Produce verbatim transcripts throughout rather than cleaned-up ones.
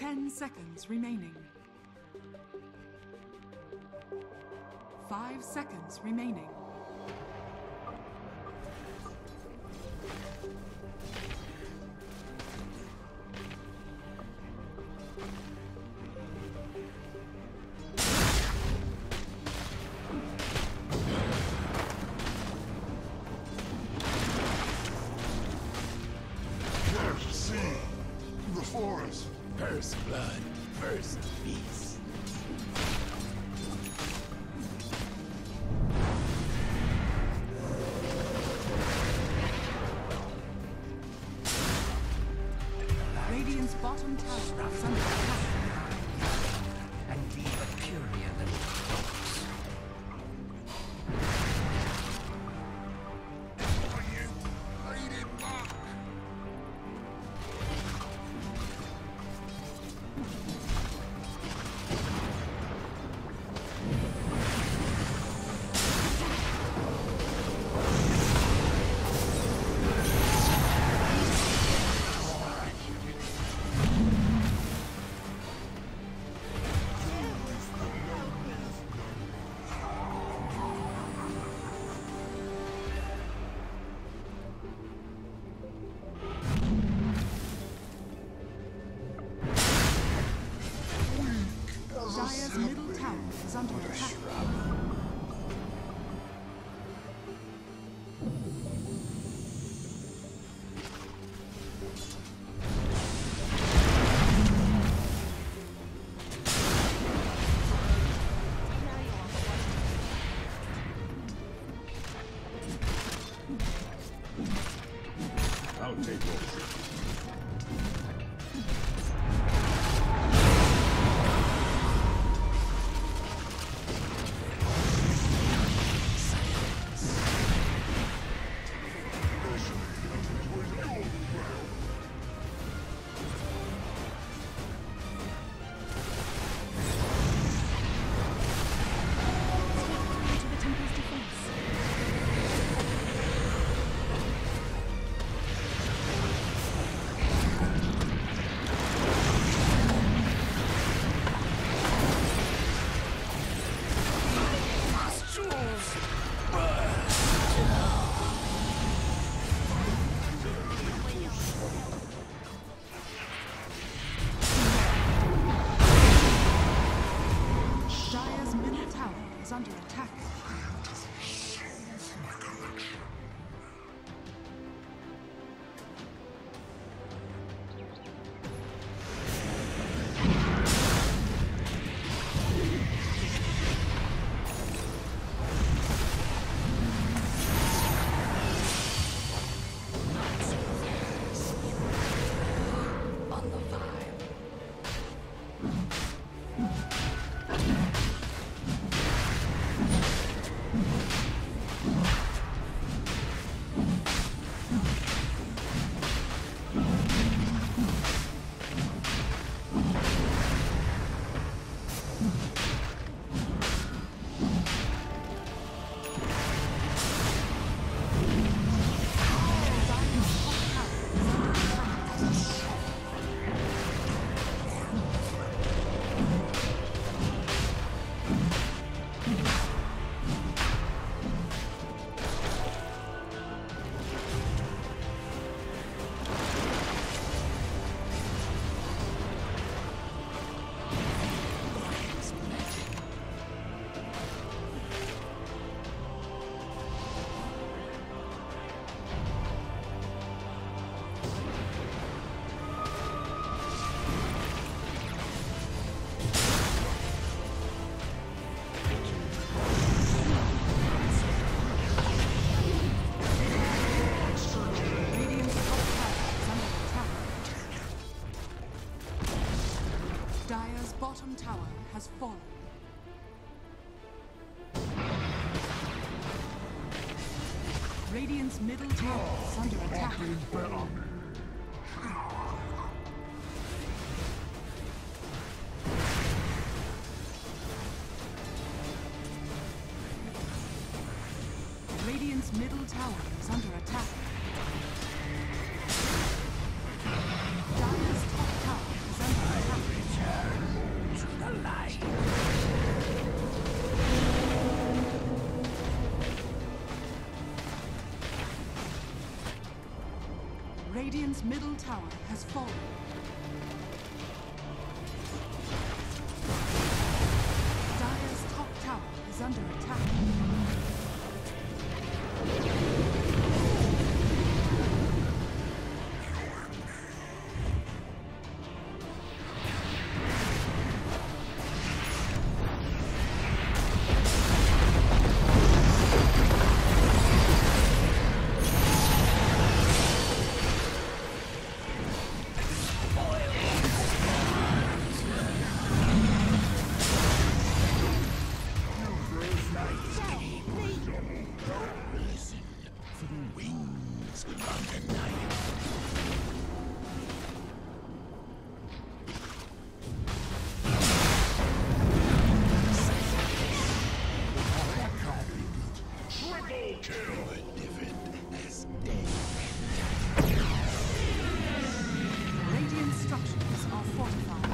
Ten seconds remaining. Five seconds remaining. First blood, first peace. Radiant's bottom tower is under attack. And leave a curious little corpse. Are you Lady Buck? Dire's middle tower is under attack. I'll take over. Is under attack. On the vibe. Dire's bottom tower has fallen. Radiant's middle tower is under attack. Radiant's middle tower is under attack. Dire's top tower is under attack. Radiant's middle tower has fallen. Dire's top tower is under attack. Radiant structures are fortified.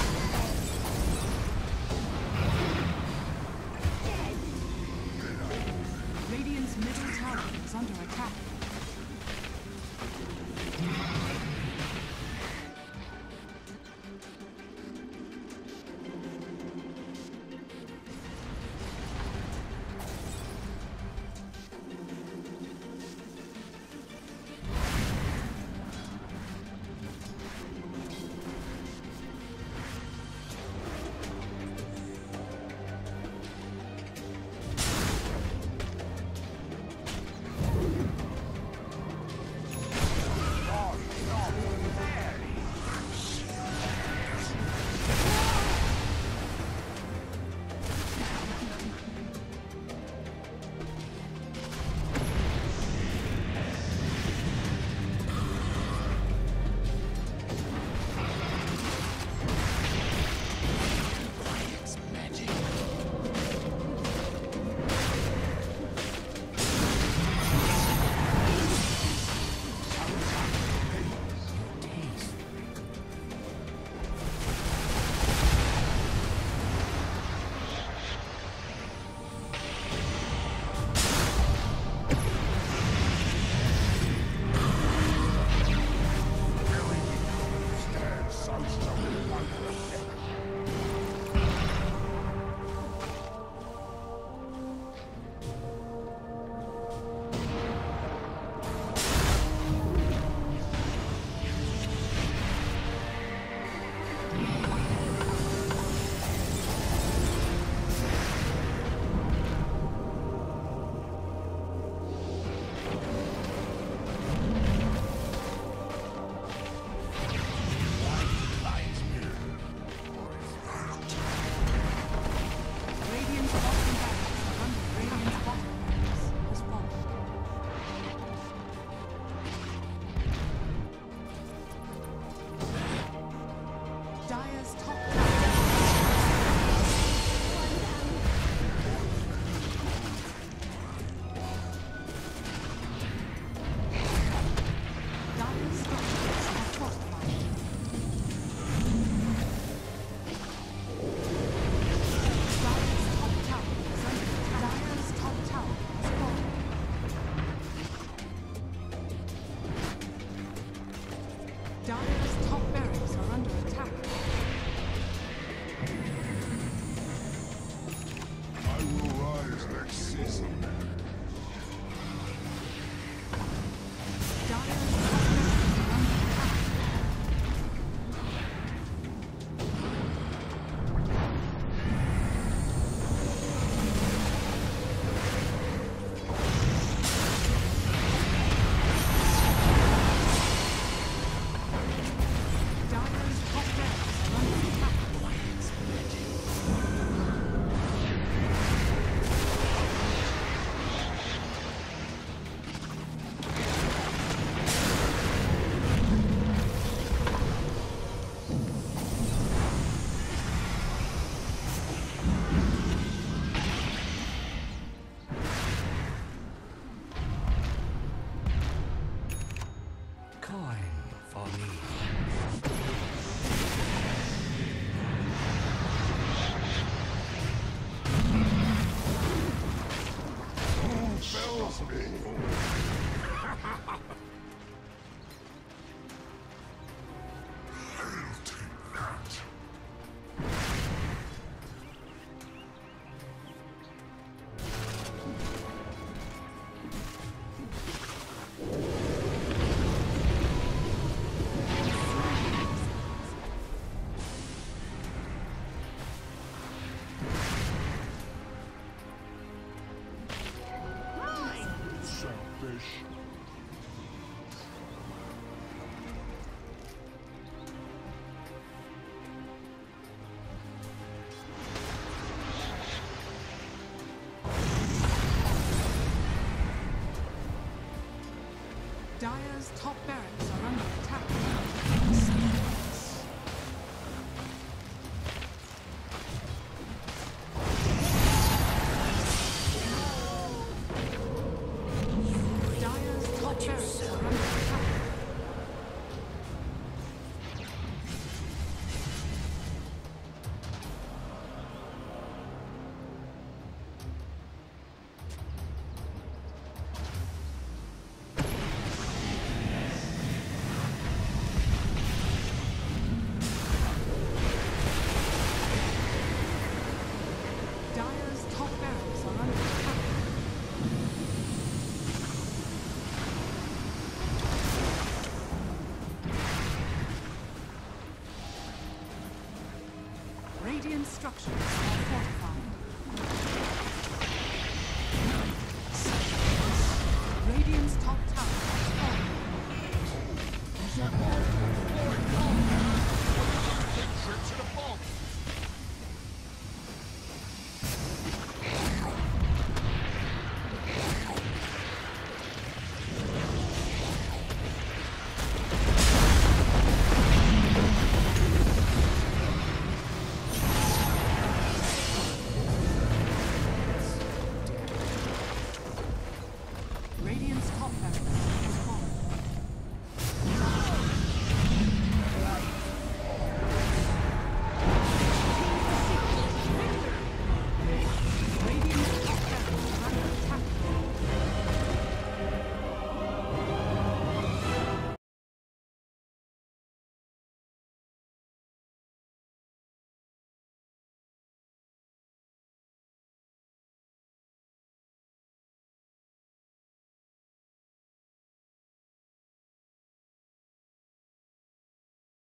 Radiant's middle tower is under attack. Dire's top barracks are under attack. I will rise next season. Dire's top barracks are under attack. Dire's top barracks are under attack. Coin for me. Who fells me? Dire's top barracks are under attack. Dire's top barracks are under attack. Dire's top barracks are under attack. Radiant structures